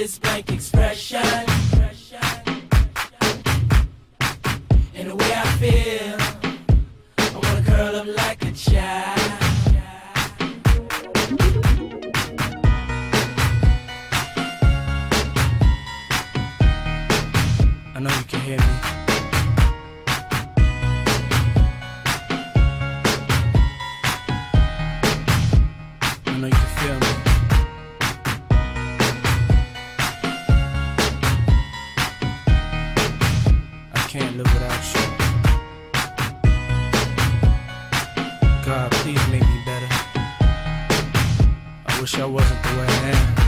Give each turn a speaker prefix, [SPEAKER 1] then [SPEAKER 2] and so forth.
[SPEAKER 1] this blank expression. And the way I feel, I wanna curl up like a child. I know you can hear me. I know you can feel me. I can't live without you. God, please make me better. I wish I wasn't the way I am.